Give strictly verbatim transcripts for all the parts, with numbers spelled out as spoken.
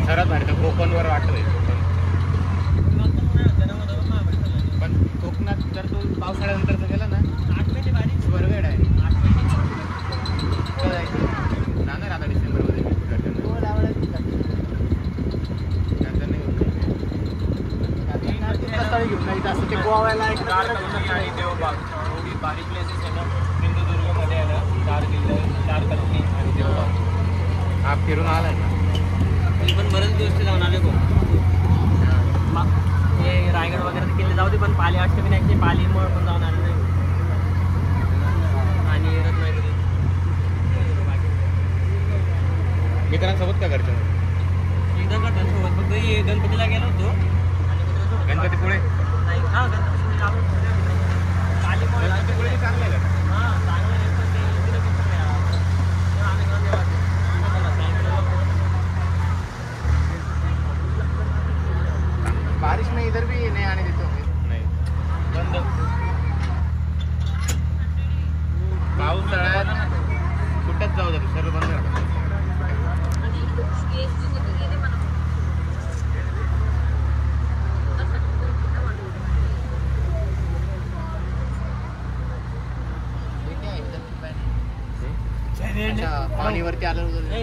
सर्वात भारी तर कोकणवर वाटतंय. पण कोकणात जर तू पावसाळ्यानंतर गेला ना स्वर्गड आहे. जाणार आता डिसेंबरमध्ये असं ते गोव्याला आणि देवबाग एवढी भारी प्लेसेस आहे ना सिंधुदुर्गमध्ये आहे ना. चार किल्ले चार कल्ली आणि देवबाग हा फिरून आलाय ना. मी पण बरेच दिवस जाऊन आले गो. हे रायगड वगैरे किल्ले जाऊ दे पण पाली अष्टविनायकचे पालीमुळे पण जाऊन आले नाही. आणि रत्नागिरी मित्रांसोबत का घरच्या एकदा का सोबत फक्त गणपतीला गेलो होतो. गणपतीपुळे नाही हा गणपतीपुळे आपण पालीमुळे गणपतीपुळे चांगलं आहे का? हां चांगलं आहे पण ते इकडे कसं आम्ही बारिश में इधर भी नहीं आने देते होंगे. नहीं बंद. पावसाळ्यात कुठंच जाऊ दे सर्व बंद राहतात. पानी वरती आलं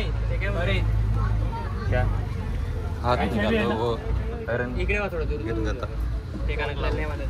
हात निघालो हो. इकडे वा थोडं दूर घेऊन जाता ते कानाला नाही म्हणत